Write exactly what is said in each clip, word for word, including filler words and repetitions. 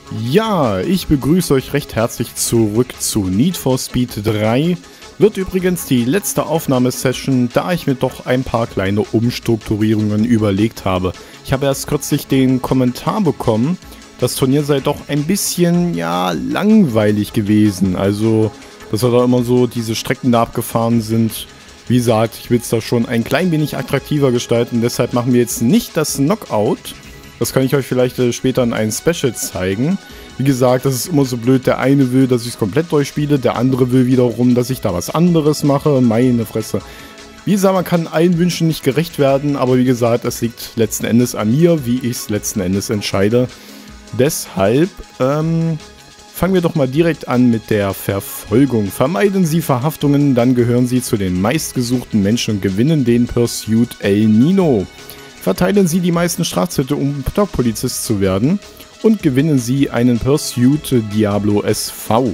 Ja, ich begrüße euch recht herzlich zurück zu Need for Speed drei. Wird übrigens die letzte Aufnahmesession, da ich mir doch ein paar kleine Umstrukturierungen überlegt habe. Ich habe erst kürzlich den Kommentar bekommen, das Turnier sei doch ein bisschen, ja, langweilig gewesen. Also, dass wir da immer so diese Strecken da abgefahren sind. Wie gesagt, ich will es da schon ein klein wenig attraktiver gestalten, deshalb machen wir jetzt nicht das Knockout. Das kann ich euch vielleicht äh, später in einem Special zeigen. Wie gesagt, das ist immer so blöd. Der eine will, dass ich es komplett durchspiele. Der andere will wiederum, dass ich da was anderes mache. Meine Fresse. Wie gesagt, man kann allen Wünschen nicht gerecht werden. Aber wie gesagt, es liegt letzten Endes an mir, wie ich es letzten Endes entscheide. Deshalb ähm, fangen wir doch mal direkt an mit der Verfolgung. Vermeiden Sie Verhaftungen, dann gehören Sie zu den meistgesuchten Menschen und gewinnen den Pursuit El Nino. Verteilen Sie die meisten Strafzettel, um Top-Polizist zu werden, und gewinnen Sie einen Pursuit Diablo S V.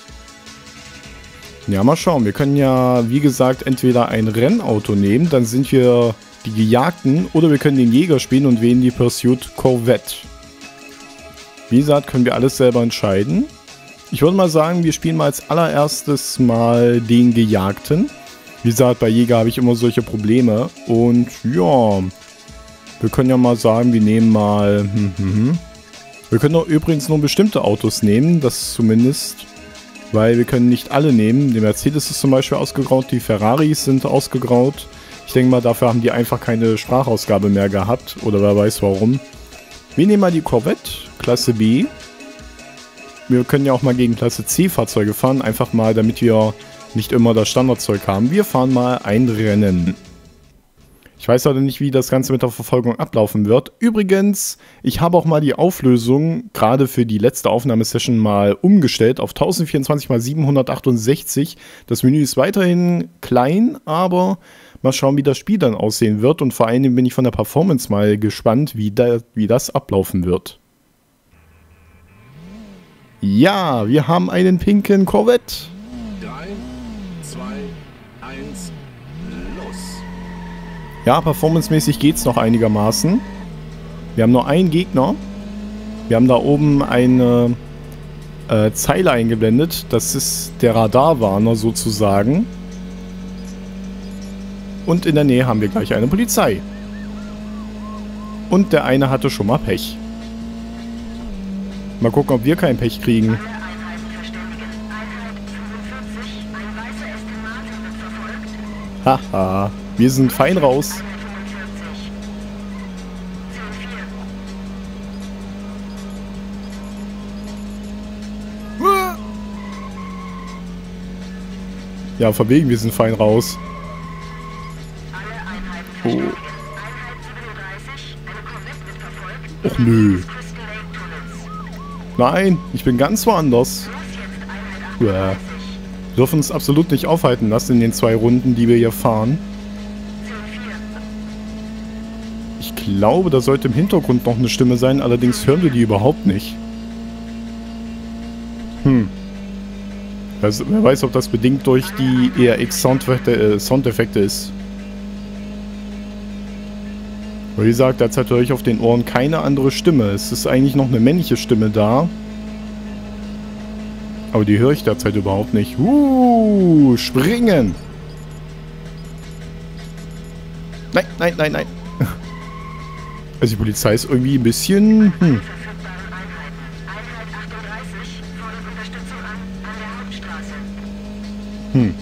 Ja, mal schauen. Wir können ja, wie gesagt, entweder ein Rennauto nehmen, dann sind wir die Gejagten, oder wir können den Jäger spielen und wählen die Pursuit Corvette. Wie gesagt, können wir alles selber entscheiden. Ich würde mal sagen, wir spielen mal als allererstes mal den Gejagten. Wie gesagt, bei Jäger habe ich immer solche Probleme. Und ja, wir können ja mal sagen, wir nehmen mal... Hm, hm, hm. Wir können auch übrigens nur bestimmte Autos nehmen, das zumindest. Weil wir können nicht alle nehmen. Der Mercedes ist zum Beispiel ausgegraut, die Ferraris sind ausgegraut. Ich denke mal, dafür haben die einfach keine Sprachausgabe mehr gehabt. Oder wer weiß warum. Wir nehmen mal die Corvette, Klasse B. Wir können ja auch mal gegen Klasse C Fahrzeuge fahren. Einfach mal, damit wir nicht immer das Standardzeug haben. Wir fahren mal ein Rennen. Ich weiß leider nicht, wie das Ganze mit der Verfolgung ablaufen wird. Übrigens, ich habe auch mal die Auflösung, gerade für die letzte Aufnahmesession, mal umgestellt auf tausendvierundzwanzig mal siebenhundertachtundsechzig. Das Menü ist weiterhin klein, aber mal schauen, wie das Spiel dann aussehen wird. Und vor allem bin ich von der Performance mal gespannt, wie, da, wie das ablaufen wird. Ja, wir haben einen pinken Corvette. drei, zwei, eins, los! Ja, performancemäßig geht es noch einigermaßen. Wir haben nur einen Gegner. Wir haben da oben eine äh, Zeile eingeblendet. Das ist der Radarwarner sozusagen. Und in der Nähe haben wir gleich eine Polizei. Und der eine hatte schon mal Pech. Mal gucken, ob wir kein Pech kriegen. Haha, wir sind fein raus. Ja, von wegen, wir sind fein raus. Oh. Och nö. Nein, ich bin ganz woanders. Ja. Wir dürfen uns absolut nicht aufhalten lassen in den zwei Runden, die wir hier fahren. Ich glaube, da sollte im Hintergrund noch eine Stimme sein, allerdings hören wir die überhaupt nicht. Hm. Also, wer weiß, ob das bedingt durch die E R X-Soundeffekte äh, Soundeffekte ist. Wie gesagt, derzeit höre ich auf den Ohren keine andere Stimme. Es ist eigentlich noch eine männliche Stimme da. Aber die höre ich derzeit überhaupt nicht. Uh, springen! Nein, nein, nein, nein. Also die Polizei ist irgendwie ein bisschen... Hm. Hm.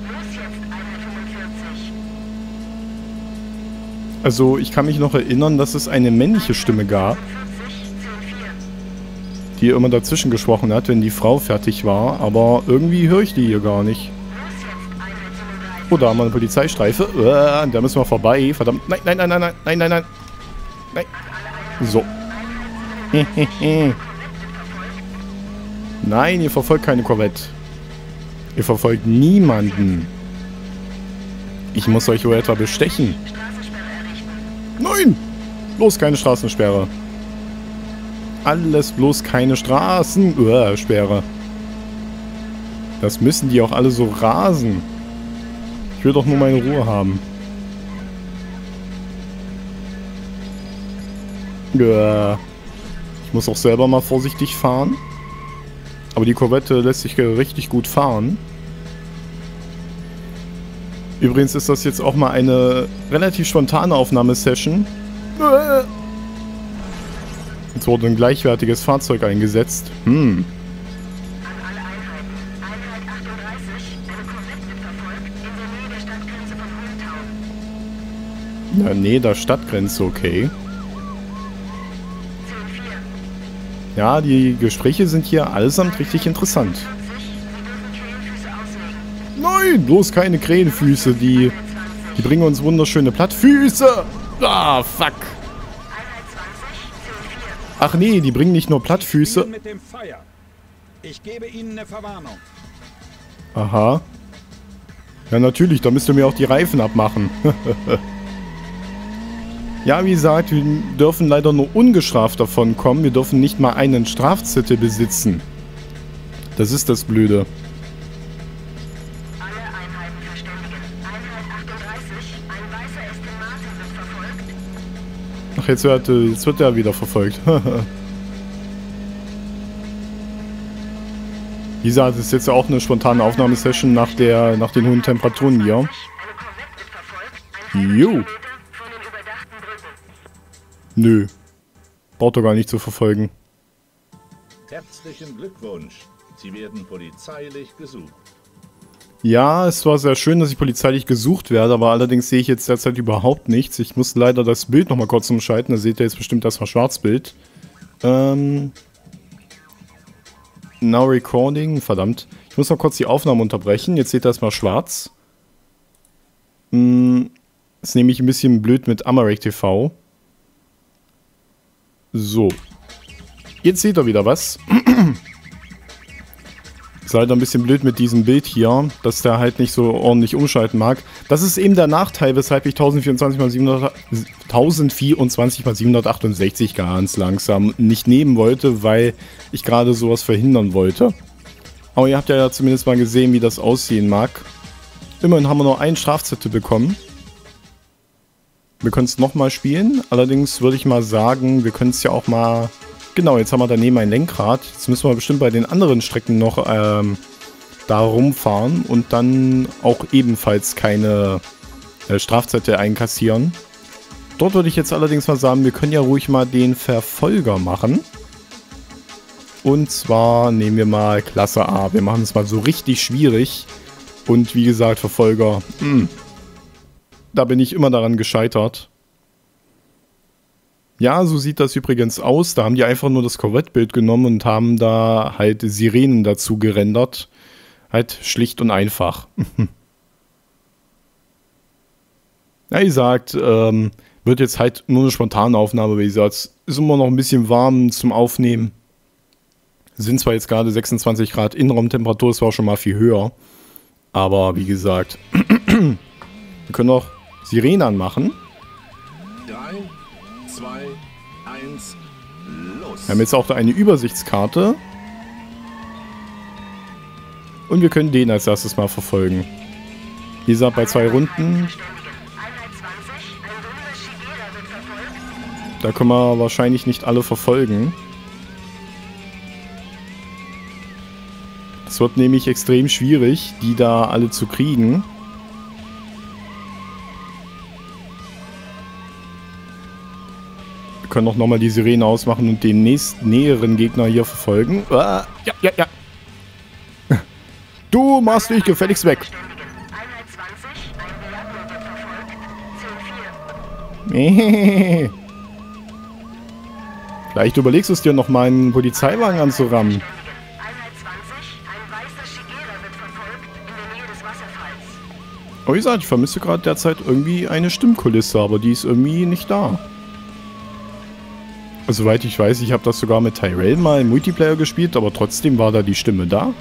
Also ich kann mich noch erinnern, dass es eine männliche Stimme gab, die immer dazwischen gesprochen hat, wenn die Frau fertig war, aber irgendwie höre ich die hier gar nicht. Oh, da haben wir eine Polizeistreife. Uh, da müssen wir vorbei. Verdammt. Nein, nein, nein, nein, nein, nein, nein, nein. Nein. So. Nein, ihr verfolgt keine Corvette. Ihr verfolgt niemanden. Ich muss euch wohl etwa bestechen. Nein! Bloß keine Straßensperre. Alles bloß keine Straßensperre. Das müssen die auch alle so rasen. Ich will doch nur meine Ruhe haben. Ja. Ich Ich muss auch selber mal vorsichtig fahren. Aber die Corvette lässt sich richtig gut fahren. Übrigens ist das jetzt auch mal eine relativ spontane Aufnahmesession. Jetzt wurde ein gleichwertiges Fahrzeug eingesetzt. Hm. In der Nähe der Stadtgrenze, okay. Ja, die Gespräche sind hier allesamt richtig interessant. Nein, bloß keine Krähenfüße, die, die bringen uns wunderschöne Plattfüße. Ah, fuck. Ach nee, die bringen nicht nur Plattfüße. Ich gebe Ihnen eine Verwarnung. Aha. Ja, natürlich, da müsst ihr mir auch die Reifen abmachen. Ja, wie gesagt, wir dürfen leider nur ungestraft davon kommen. Wir dürfen nicht mal einen Strafzettel besitzen. Das ist das Blöde. Alle Einheiten verständigen. Einheit achtunddreißig, ein weißer Aston Martin wird verfolgt. Ach, jetzt wird, jetzt wird er wieder verfolgt. Wie gesagt, das ist jetzt auch eine spontane Aufnahmesession nach, der, nach den hohen Temperaturen hier. Eine Corvette wird verfolgt. Jo. Nö. Braucht doch gar nicht zu verfolgen. Herzlichen Glückwunsch. Sie werden polizeilich gesucht. Ja, es war sehr schön, dass ich polizeilich gesucht werde, aber allerdings sehe ich jetzt derzeit überhaupt nichts. Ich muss leider das Bild nochmal kurz umschalten. Da seht ihr jetzt bestimmt erstmal Schwarzbild. Ähm. Now recording. Verdammt. Ich muss noch kurz die Aufnahme unterbrechen. Jetzt seht ihr erstmal schwarz. Hm. Das ist nämlich ein bisschen blöd mit Amarek T V. So. Jetzt seht ihr wieder was. Ist halt ein bisschen blöd mit diesem Bild hier, dass der halt nicht so ordentlich umschalten mag. Das ist eben der Nachteil, weshalb ich tausendvierundzwanzig mal siebenhundertachtundsechzig ganz langsam nicht nehmen wollte, weil ich gerade sowas verhindern wollte. Aber ihr habt ja zumindest mal gesehen, wie das aussehen mag. Immerhin haben wir noch einen Strafzettel bekommen. Wir können es nochmal spielen, allerdings würde ich mal sagen, wir können es ja auch mal... Genau, jetzt haben wir daneben ein Lenkrad. Jetzt müssen wir bestimmt bei den anderen Strecken noch ähm, da rumfahren und dann auch ebenfalls keine äh, Strafzettel einkassieren. Dort würde ich jetzt allerdings mal sagen, wir können ja ruhig mal den Verfolger machen. Und zwar nehmen wir mal Klasse A. Wir machen es mal so richtig schwierig. Und wie gesagt, Verfolger... Mh. Da bin ich immer daran gescheitert. Ja, so sieht das übrigens aus. Da haben die einfach nur das Corvette-Bild genommen und haben da halt Sirenen dazu gerendert. Halt schlicht und einfach. Ja, wie gesagt, ähm, wird jetzt halt nur eine spontane Aufnahme, wie gesagt, es ist immer noch ein bisschen warm zum Aufnehmen. Sind zwar jetzt gerade sechsundzwanzig Grad Innenraumtemperatur, das war auch schon mal viel höher. Aber wie gesagt, wir können auch Sirenen anmachen. drei, zwei, eins, los. Wir haben jetzt auch da eine Übersichtskarte. Und wir können den als erstes mal verfolgen. Wie gesagt, bei zwei Runden. Da können wir wahrscheinlich nicht alle verfolgen. Es wird nämlich extrem schwierig, die da alle zu kriegen. Wir können auch nochmal die Sirene ausmachen und den nächsten näheren Gegner hier verfolgen. Ah, ja, ja, ja. Du machst dich gefälligst weg. Vielleicht überlegst du es dir noch mal, einen Polizeiwagen anzurammen. Aber wie gesagt, ich vermisse gerade derzeit irgendwie eine Stimmkulisse, aber die ist irgendwie nicht da. Soweit ich weiß, ich habe das sogar mit Tyrell mal im Multiplayer gespielt, aber trotzdem war da die Stimme da.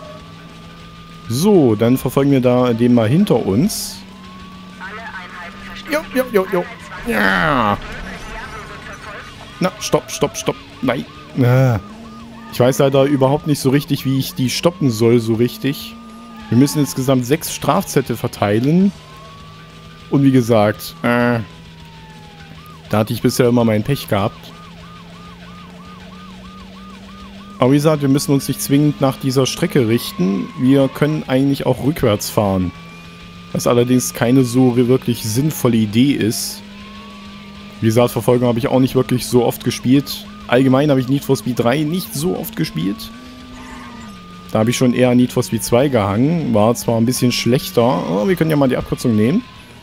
So, dann verfolgen wir da den mal hinter uns. Jo, jo, jo, jo. Ja. Na, stopp, stopp, stopp. Nein. Ich weiß leider überhaupt nicht so richtig, wie ich die stoppen soll, so richtig. Wir müssen insgesamt sechs Strafzettel verteilen. Und wie gesagt, äh, da hatte ich bisher immer mein Pech gehabt. Aber wie gesagt, wir müssen uns nicht zwingend nach dieser Strecke richten. Wir können eigentlich auch rückwärts fahren. Was allerdings keine so wirklich sinnvolle Idee ist. Wie gesagt, Verfolgung habe ich auch nicht wirklich so oft gespielt. Allgemein habe ich Need for Speed drei nicht so oft gespielt. Da habe ich schon eher Need for Speed zwei gehangen. War zwar ein bisschen schlechter. Oh, wir können ja mal die Abkürzung nehmen.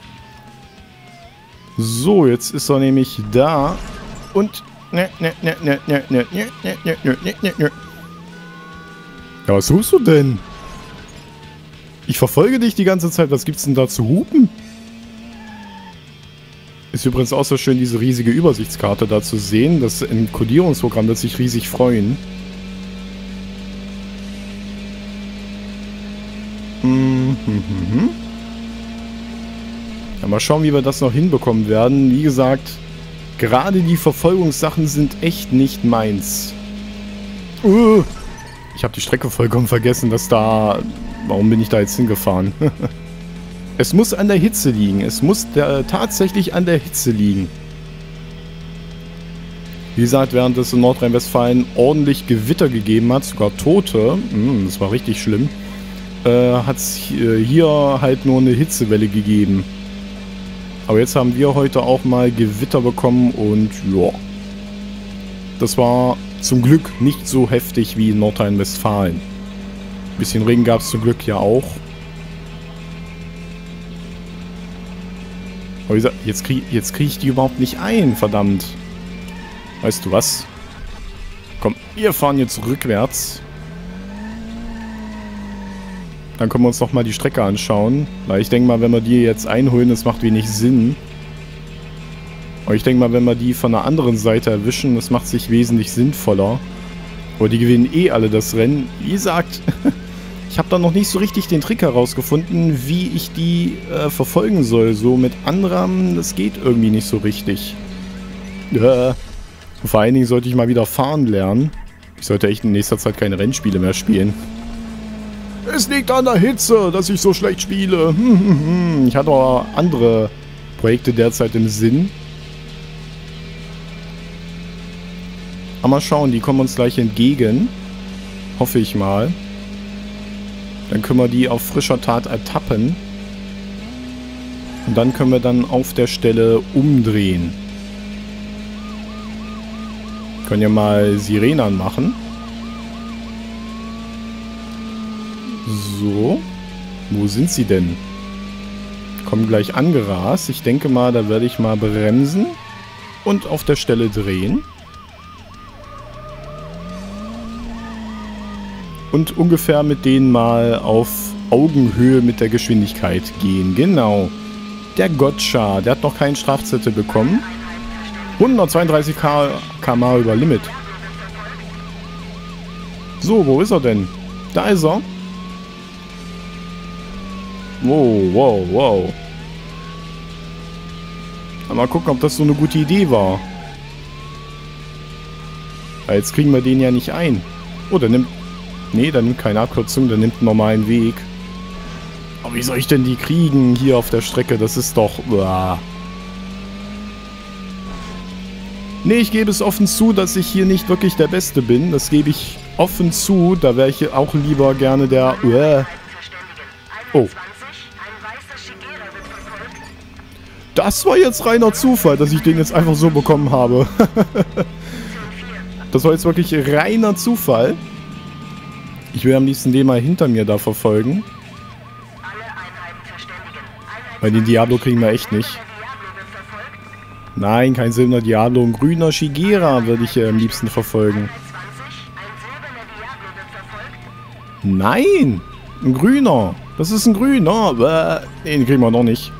So, jetzt ist er nämlich da. Und... Ne, ne, ne, ne, ne, ne, ne, ne, ne, ne, ne, ne. Ja, was suchst du denn? Ich verfolge dich die ganze Zeit. Was gibt's denn da zu hupen? Ist übrigens auch so schön, diese riesige Übersichtskarte da zu sehen. Das Kodierungsprogramm wird sich riesig freuen. Mhm. Ja, mal schauen, wie wir das noch hinbekommen werden. Wie gesagt, gerade die Verfolgungssachen sind echt nicht meins. Uh, ich habe die Strecke vollkommen vergessen, dass da... Warum bin ich da jetzt hingefahren? Es muss an der Hitze liegen. Es muss der, tatsächlich an der Hitze liegen. Wie gesagt, während es in Nordrhein-Westfalen ordentlich Gewitter gegeben hat, sogar Tote, mh, das war richtig schlimm, äh, hat es hier halt nur eine Hitzewelle gegeben. Aber jetzt haben wir heute auch mal Gewitter bekommen und ja, das war zum Glück nicht so heftig wie in Nordrhein-Westfalen. Ein bisschen Regen gab es zum Glück ja auch. Aber wie gesagt, jetzt kriege jetzt krieg ich die überhaupt nicht ein, verdammt. Weißt du was? Komm, wir fahren jetzt rückwärts. Dann können wir uns noch mal die Strecke anschauen. Weil ich denke mal, wenn wir die jetzt einholen, das macht wenig Sinn. Aber ich denke mal, wenn wir die von der anderen Seite erwischen, das macht sich wesentlich sinnvoller. Aber die gewinnen eh alle das Rennen. Wie gesagt, ich habe da noch nicht so richtig den Trick herausgefunden, wie ich die äh, verfolgen soll. So mit Anrahmen, das geht irgendwie nicht so richtig. Ja. Vor allen Dingen sollte ich mal wieder fahren lernen. Ich sollte echt in nächster Zeit keine Rennspiele mehr spielen. Es liegt an der Hitze, dass ich so schlecht spiele. Ich hatte aber andere Projekte derzeit im Sinn. Aber mal schauen, die kommen uns gleich entgegen. Hoffe ich mal. Dann können wir die auf frischer Tat ertappen. Und dann können wir dann auf der Stelle umdrehen. Können ja mal Sirenen anmachen. So. Wo sind sie denn? Kommen gleich angerast. Ich denke mal, da werde ich mal bremsen. Und auf der Stelle drehen. Und ungefähr mit denen mal auf Augenhöhe mit der Geschwindigkeit gehen. Genau. Der Gotcha, der hat noch keinen Strafzettel bekommen. hundertzweiunddreißig Kilometer pro Stunde über Limit. So, wo ist er denn? Da ist er. Wow, wow, wow. Mal gucken, ob das so eine gute Idee war. Weil jetzt kriegen wir den ja nicht ein. Oh, der nimmt... Nee, der nimmt keine Abkürzung, der nimmt einen normalen Weg. Aber wie soll ich denn die kriegen hier auf der Strecke? Das ist doch... Uah. Nee, ich gebe es offen zu, dass ich hier nicht wirklich der Beste bin. Das gebe ich offen zu. Da wäre ich auch lieber gerne der... Uah. Oh. Das war jetzt reiner Zufall, dass ich den jetzt einfach so bekommen habe. Das war jetzt wirklich reiner Zufall. Ich will am liebsten den mal hinter mir da verfolgen. Weil den Diablo kriegen wir echt nicht. Nein, kein silberner Diablo. Ein grüner Shigera würde ich äh, am liebsten verfolgen. Nein! Ein grüner. Das ist ein grüner. Bäh. Nee, den kriegen wir noch nicht.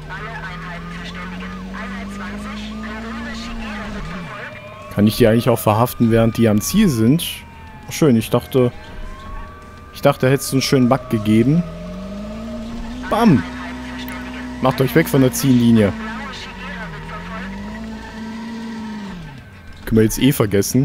Kann ich die eigentlich auch verhaften, während die am Ziel sind? Schön, ich dachte... Ich dachte, da hättest du einen schönen Bug gegeben. Bam! Macht euch weg von der Ziellinie. Können wir jetzt eh vergessen.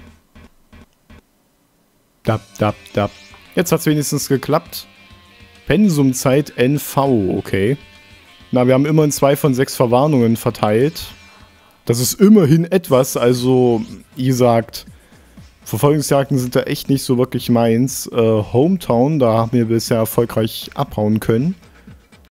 Dab, dab, dab. Jetzt hat es wenigstens geklappt. Pensumzeit N V, okay. Na, wir haben immerhin zwei von sechs Verwarnungen verteilt. Das ist immerhin etwas, also, wie gesagt, Verfolgungsjagden sind da echt nicht so wirklich meins. Äh, Hometown, da haben wir bisher erfolgreich abhauen können.